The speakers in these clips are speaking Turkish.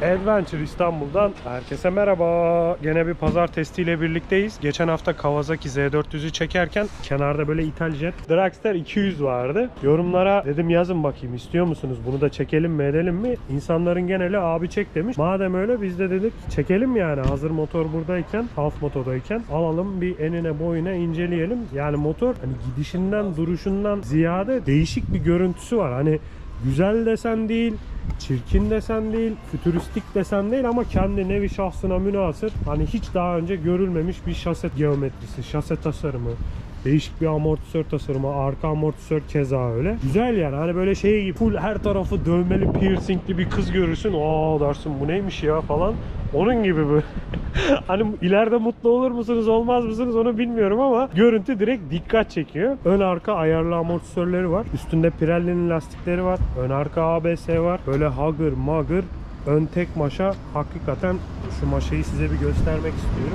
Adventure İstanbul'dan herkese merhaba. Gene bir pazar testiyle birlikteyiz. Geçen hafta Kawasaki Z400'ü çekerken kenarda böyle İtaljet Dragster 200 vardı. Yorumlara dedim yazın bakayım istiyor musunuz? Bunu da çekelim mi edelim mi? İnsanların geneli abi çek demiş. Madem öyle biz de dedik çekelim yani. Hazır motor buradayken, Half Moto'dayken alalım bir enine boyuna inceleyelim. Yani motor hani gidişinden duruşundan ziyade değişik bir görüntüsü var. Hani güzel desen değil, çirkin desen değil, fütüristik desen değil ama kendi nevi şahsına münhasır. Hani hiç daha önce görülmemiş bir şase geometrisi, şase tasarımı, değişik bir amortisör tasarımı, arka amortisör keza öyle. Güzel yani hani böyle şey gibi full her tarafı dövmeli piercingli bir kız görürsün. Aa dersin bu neymiş ya falan. Onun gibi bu. Hani ileride mutlu olur musunuz olmaz mısınız onu bilmiyorum ama görüntü direkt dikkat çekiyor. Ön arka ayarlı amortisörleri var. Üstünde Pirelli'nin lastikleri var. Ön arka ABS var. Böyle hagır magır ön tek maşa. Hakikaten şu maşayı size bir göstermek istiyorum.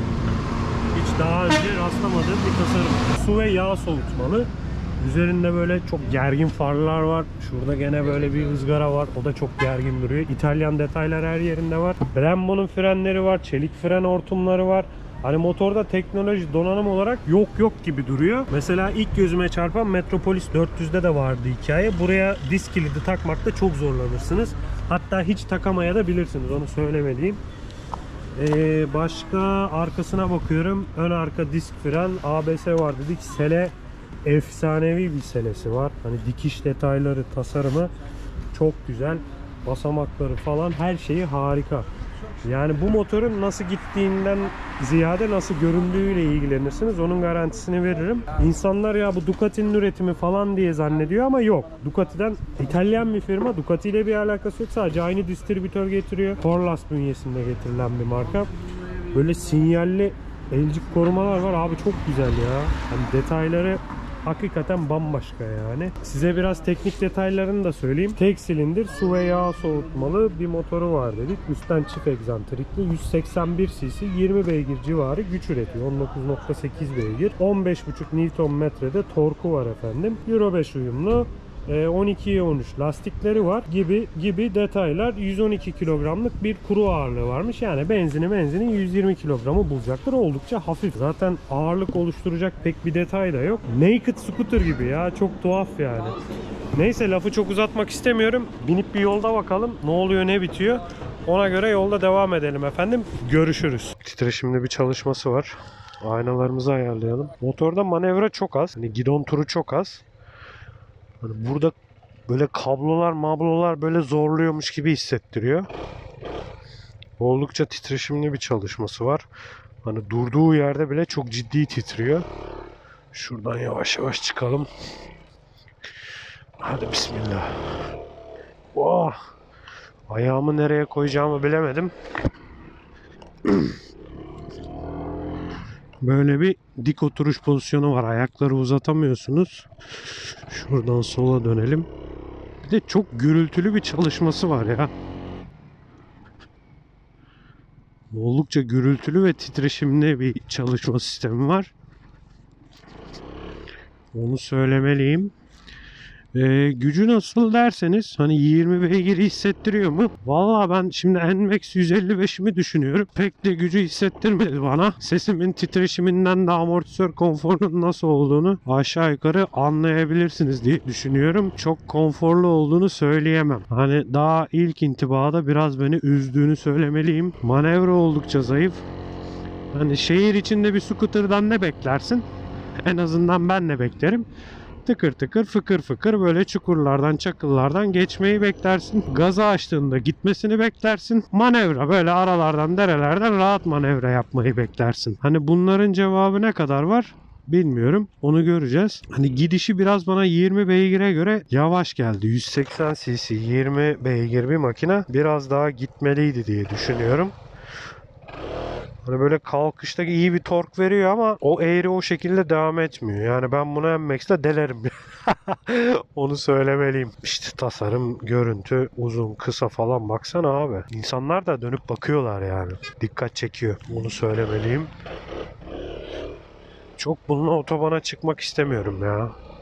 Hiç daha önce rastlamadığım bir tasarım. Su ve yağ soğutmalı. Üzerinde böyle çok gergin farlar var. Şurada gene böyle bir ızgara var. O da çok gergin duruyor. İtalyan detaylar her yerinde var. Brembo'nun frenleri var. Çelik fren hortumları var. Hani motorda teknoloji donanım olarak yok gibi duruyor. Mesela ilk gözüme çarpan Metropolis 400'de de vardı hikaye. Buraya disk kilidi takmakta çok zorlanırsınız. Hatta hiç takamaya da bilirsiniz. Onu söylemeliyim. Başka arkasına bakıyorum. Ön arka disk fren, ABS var dedik. Sele efsanevi bir selesi var. Hani dikiş detayları, tasarımı çok güzel. Basamakları falan her şeyi harika. Yani bu motorun nasıl gittiğinden ziyade nasıl göründüğüyle ilgilenirsiniz. Onun garantisini veririm. İnsanlar ya bu Ducati'nin üretimi falan diye zannediyor ama yok. Ducati'den İtalyan bir firma. Ducati ile bir alakası yok. Sadece aynı distribütör getiriyor. Corlas bünyesinde getirilen bir marka. Böyle sinyalli elcik korumalar var. Abi çok güzel ya. Hani detayları hakikaten bambaşka yani. Size biraz teknik detaylarını da söyleyeyim. Tek silindir su ve yağ soğutmalı bir motoru var dedik. Üstten çift egzantrikli 181 cc 20 beygir civarı güç üretiyor. 19.8 beygir. 15.5 Nm'de torku var efendim. Euro 5 uyumlu. 12'ye 13 lastikleri var gibi detaylar. 112 kilogramlık bir kuru ağırlığı varmış. Yani benzini 120 kilogramı bulacaktır. Oldukça hafif. Zaten ağırlık oluşturacak pek bir detay da yok. Naked scooter gibi ya. Çok tuhaf yani. Neyse lafı çok uzatmak istemiyorum. Binip bir yolda bakalım. Ne oluyor ne bitiyor. Ona göre yolda devam edelim efendim. Görüşürüz. Titreşimli bir çalışması var. Aynalarımızı ayarlayalım. Motorda manevra çok az. Hani gidon turu çok az. Hani burada böyle kablolar böyle zorluyormuş gibi hissettiriyor. Oldukça titreşimli bir çalışması var. Hani durduğu yerde bile çok ciddi titriyor. Şuradan yavaş yavaş çıkalım. Hadi bismillah. Oh! Ayağımı nereye koyacağımı bilemedim. Böyle bir dik oturuş pozisyonu var. Ayakları uzatamıyorsunuz. Şuradan sola dönelim. Bir de çok gürültülü bir çalışması var ya. Oldukça gürültülü ve titreşimli bir çalışma sistemi var. Onu söylemeliyim. Gücü nasıl derseniz hani 20 beygiri hissettiriyor mu? Vallahi ben şimdi NMAX 155'imi düşünüyorum. Pek de gücü hissettirmedi bana. Sesimin titreşiminden de amortisör konforunun nasıl olduğunu aşağı yukarı anlayabilirsiniz diye düşünüyorum. Çok konforlu olduğunu söyleyemem. Hani daha ilk intibada biraz beni üzdüğünü söylemeliyim. Manevra oldukça zayıf. Hani şehir içinde bir scooter'dan ne beklersin? En azından ben ne beklerim? Tıkır tıkır fıkır fıkır böyle çukurlardan çakıllardan geçmeyi beklersin. Gazı açtığında gitmesini beklersin. Manevra böyle aralardan derelerden rahat manevra yapmayı beklersin. Hani bunların cevabı ne kadar var? Bilmiyorum. Onu göreceğiz. Hani gidişi biraz bana 20 beygire göre yavaş geldi. 180 cc 20 beygir bir makine biraz daha gitmeliydi diye düşünüyorum. Hani böyle kalkışta iyi bir tork veriyor ama o eğri o şekilde devam etmiyor. Yani ben bunu NMAX'le delerim. Onu söylemeliyim. İşte tasarım, görüntü, uzun, kısa falan baksana abi. İnsanlar da dönüp bakıyorlar yani. Dikkat çekiyor. Onu söylemeliyim. Çok bununla otobana çıkmak istemiyorum ya.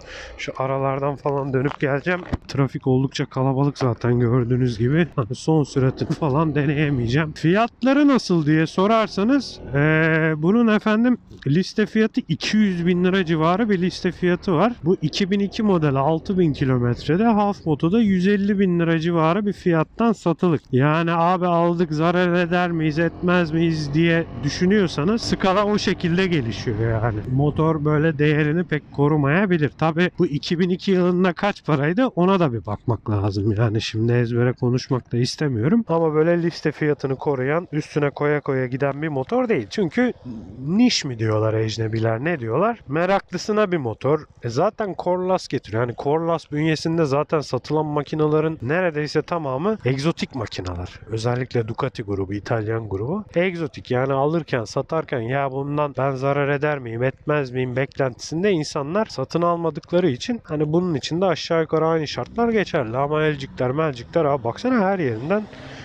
Şu aralardan falan dönüp geleceğim. Trafik oldukça kalabalık zaten gördüğünüz gibi. Hani son süratini falan deneyemeyeceğim. Fiyatları nasıl diye sorarsanız bunun efendim liste fiyatı 200 bin lira civarı bir liste fiyatı var. Bu 2002 model 6000 kilometrede, Half Moto'da 150 bin lira civarı bir fiyattan satılık. Yani abi aldık zarar eder miyiz etmez miyiz diye düşünüyorsanız skala o şekilde gelişiyor yani. Motor böyle değerini pek korumayabilir. Tabi bu 2002 yılında kaç paraydı ona da bir bakmak lazım. Yani şimdi ezbere konuşmak da istemiyorum. Ama böyle liste fiyatını koruyan, üstüne koya koya giden bir motor değil. Çünkü niş mi diyorlar ecnebiler, ne diyorlar? Meraklısına bir motor. Zaten Corlas getiriyor. Yani Corlas bünyesinde zaten satılan makinaların neredeyse tamamı egzotik makinalar. Özellikle Ducati grubu, İtalyan grubu. Egzotik yani alırken satarken ya bundan ben zarar eder miyim etmez miyim beklentisinde insanlar satın almadıkları için hani bunun için de aşağı yukarı aynı şartlar geçerli. Ama elcikler abi baksana her yerinden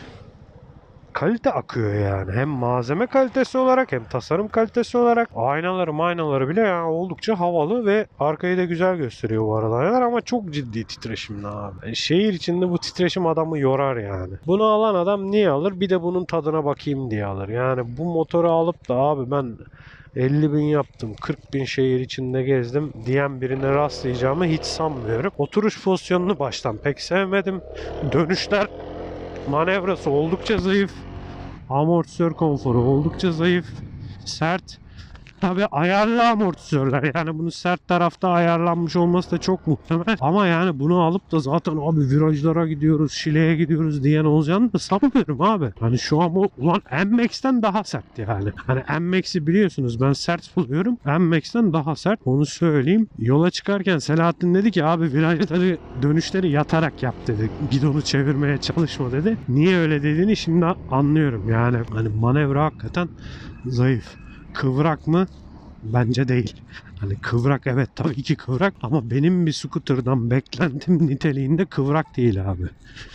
kalite akıyor yani. Hem malzeme kalitesi olarak hem tasarım kalitesi olarak aynaları bile yani oldukça havalı ve arkayı da güzel gösteriyor bu arada. Ama çok ciddi titreşimli abi. Şehir içinde bu titreşim adamı yorar yani. Bunu alan adam niye alır? Bir de bunun tadına bakayım diye alır. Yani bu motoru alıp da abi ben 50 bin yaptım, 40 bin şehir içinde gezdim diyen birine rastlayacağımı hiç sanmıyorum. Oturuş pozisyonunu baştan pek sevmedim. Dönüşler manevrası oldukça zayıf. Amortisör konforu oldukça zayıf. Sert. Tabi ayarlı amortisörler. Yani bunu sert tarafta ayarlanmış olması da çok muhtemel. Ama yani bunu alıp da zaten abi virajlara gidiyoruz, Şile'ye gidiyoruz diyen olacağını da sanmıyorum abi. Hani şu an bu ulan MX'ten daha sert yani. Hani MX'i biliyorsunuz ben sert buluyorum. MX'ten daha sert. Onu söyleyeyim. Yola çıkarken Selahattin dedi ki abi virajları dönüşleri yatarak yap dedi. Gidonu çevirmeye çalışma dedi. Niye öyle dediğini şimdi anlıyorum. Yani hani manevra hakikaten zayıf. Kıvrak mı? Bence değil. Hani kıvrak evet tabii ki kıvrak ama benim bir scooter'dan beklentim niteliğinde kıvrak değil abi.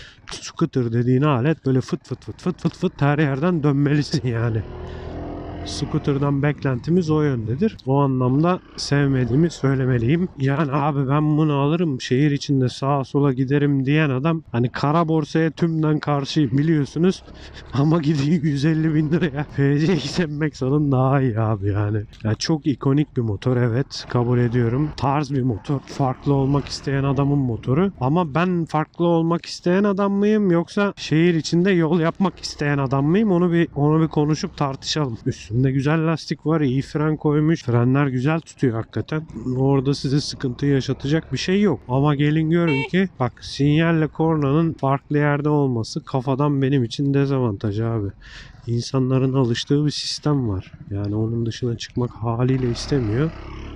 Scooter dediğin alet böyle fıt fıt fıt fıt fıt fıt her yerden dönmelisin yani. Scooter'dan beklentimiz o yöndedir. O anlamda sevmediğimi söylemeliyim. Yani abi ben bunu alırım şehir içinde sağa sola giderim diyen adam hani kara borsaya tümden karşıyım biliyorsunuz. Ama gideyim 150 bin liraya FC MX alın daha iyi abi yani. Ya çok ikonik bir motor evet kabul ediyorum. Tarz bir motor. Farklı olmak isteyen adamın motoru. Ama ben farklı olmak isteyen adam mıyım yoksa şehir içinde yol yapmak isteyen adam mıyım? Onu bir konuşup tartışalım. Üstünde güzel lastik var, iyi fren koymuş. Frenler güzel tutuyor hakikaten. Orada size sıkıntı yaşatacak bir şey yok. Ama gelin görün ki bak sinyalle kornanın farklı yerde olması kafadan benim için dezavantaj abi. İnsanların alıştığı bir sistem var. Yani onun dışına çıkmak haliyle istemiyor.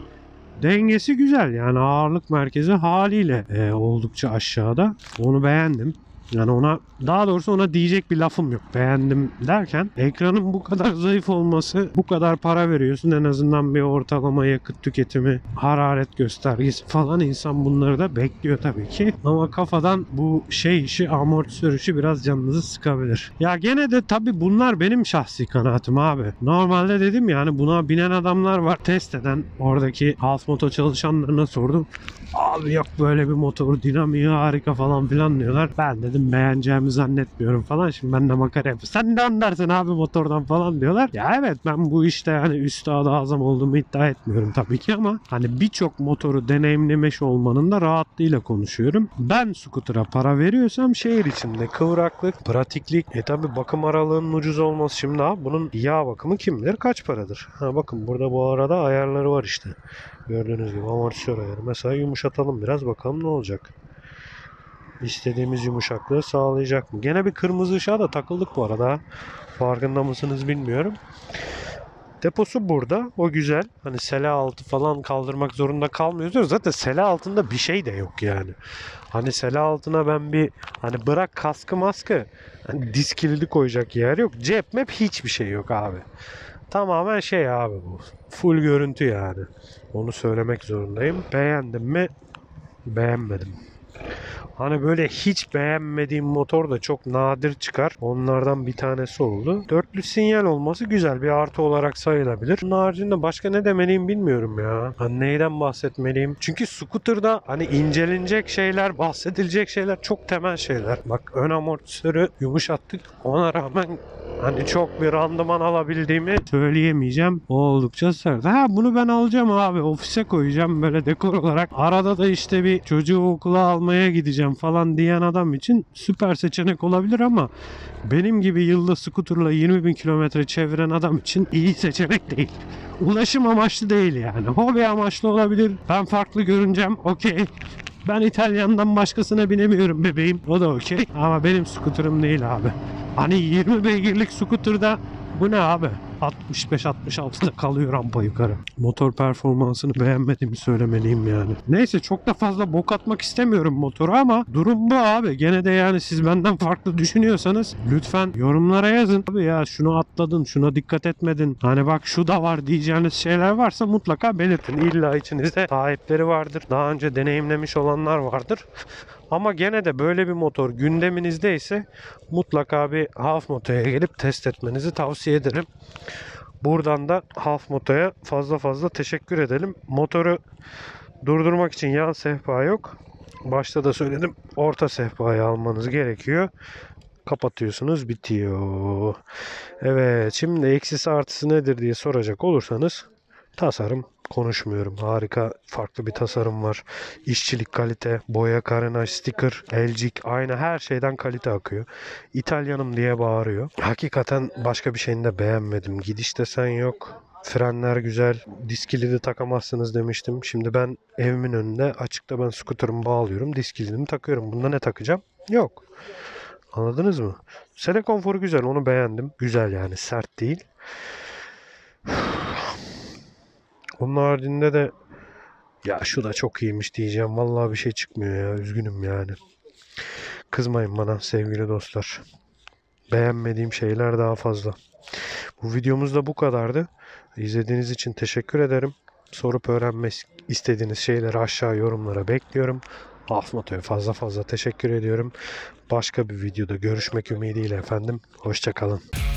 Dengesi güzel yani ağırlık merkezi haliyle oldukça aşağıda. Onu beğendim. Yani daha doğrusu ona diyecek bir lafım yok. Beğendim derken ekranın bu kadar zayıf olması, bu kadar para veriyorsun en azından bir ortalama yakıt tüketimi, hararet göstergesi falan insan bunları da bekliyor tabii ki. Ama kafadan bu amortisör işi biraz canınızı sıkabilir. Ya gene de tabii bunlar benim şahsi kanaatim abi. Normalde dedim yani buna binen adamlar var. Test eden oradaki Half Moto çalışanlarına sordum. Abi yok böyle bir motor dinamiği harika falan filan diyorlar. Ben dedim beğeneceğimi zannetmiyorum falan. Şimdi ben de makara yapıyorum. Sen de anlarsın abi motordan falan diyorlar. Ya evet ben bu işte hani üstadı azam olduğumu iddia etmiyorum tabii ki ama hani birçok motoru deneyimlemiş olmanın da rahatlığıyla konuşuyorum. Ben scooter'a para veriyorsam şehir içinde kıvraklık, pratiklik, tabii bakım aralığının ucuz olması şimdi abi bunun yağ bakımı kim bilir kaç paradır. Ha bakın burada bu arada ayarları var işte. Gördüğünüz gibi amortisör ayarı. Mesela yumuşatalım biraz bakalım ne olacak. İstediğimiz yumuşaklığı sağlayacak mı? Gene bir kırmızı ışığa da takıldık bu arada. Farkında mısınız bilmiyorum. Deposu burada. O güzel. Hani sele altı falan kaldırmak zorunda kalmıyoruz. Zaten sele altında bir şey de yok yani. Hani sele altına ben bir hani bırak kaskı maskı hani disk kilidi koyacak yer yok. Cep map hiçbir şey yok abi. Tamamen abi bu. Full görüntü yani. Onu söylemek zorundayım. Beğendim mi? Beğenmedim. Hani böyle hiç beğenmediğim motor da çok nadir çıkar. Onlardan bir tanesi oldu. 4 dörtlü sinyal olması güzel. Bir artı olarak sayılabilir. Bunun haricinde başka ne demeliyim bilmiyorum ya. Hani neyden bahsetmeliyim? Çünkü scooter'da hani incelenecek şeyler, bahsedilecek şeyler çok temel şeyler. Bak ön amortisörü yumuşattık. Ona rağmen hani çok bir randıman alabildiğimi söyleyemeyeceğim. O oldukça sert. Ha bunu ben alacağım abi. Ofise koyacağım böyle dekor olarak. Arada da işte bir çocuğu okula almaya gideceğim falan diyen adam için süper seçenek olabilir ama benim gibi yılda scooterla 20.000 kilometre çeviren adam için iyi seçenek değil. Ulaşım amaçlı değil yani. Hobi amaçlı olabilir. Ben farklı görüneceğim. Okey. Ben İtalyan'dan başkasına binemiyorum bebeğim. O da okey. Ama benim scooter'ım değil abi. Hani 20 beygirlik scooter'da bu ne abi? 65-66'da kalıyor rampa yukarı. Motor performansını beğenmediğimi söylemeliyim yani. Neyse çok da fazla bok atmak istemiyorum motora ama durum bu abi. Gene de yani siz benden farklı düşünüyorsanız lütfen yorumlara yazın. Abi ya şunu atladın, şuna dikkat etmedin. Hani bak şu da var diyeceğiniz şeyler varsa mutlaka belirtin. İlla içinizde sahipleri vardır. Daha önce deneyimlemiş olanlar vardır. Ama gene de böyle bir motor gündeminizdeyse mutlaka bir Half Moto'ya gelip test etmenizi tavsiye ederim. Buradan da Half Moto'ya fazla teşekkür edelim. Motoru durdurmak için yan sehpa yok. Başta da söyledim. Orta sehpayı almanız gerekiyor. Kapatıyorsunuz, bitiyor. Evet, şimdi eksisi artısı nedir diye soracak olursanız tasarım konuşmuyorum. Harika, farklı bir tasarım var. İşçilik kalite, boya, karenaj, sticker, elcik, ayna her şeyden kalite akıyor. İtalyanım diye bağırıyor. Hakikaten başka bir şeyini de beğenmedim. Gidiş desen yok. Frenler güzel. Disk kilidi takamazsınız demiştim. Şimdi ben evimin önünde açıkta ben scooter'ımı bağlıyorum. Disk kilidimi takıyorum. Bunda ne takacağım? Yok. Anladınız mı? Sele konforu güzel. Onu beğendim. Güzel yani. Sert değil. Onun haricinde de ya şu da çok iyiymiş diyeceğim. Vallahi bir şey çıkmıyor ya. Üzgünüm yani. Kızmayın bana sevgili dostlar. Beğenmediğim şeyler daha fazla. Bu videomuz da bu kadardı. İzlediğiniz için teşekkür ederim. Sorup öğrenmek istediğiniz şeyleri aşağı yorumlara bekliyorum. Half Moto'ya fazla teşekkür ediyorum. Başka bir videoda görüşmek ümidiyle efendim. Hoşça kalın.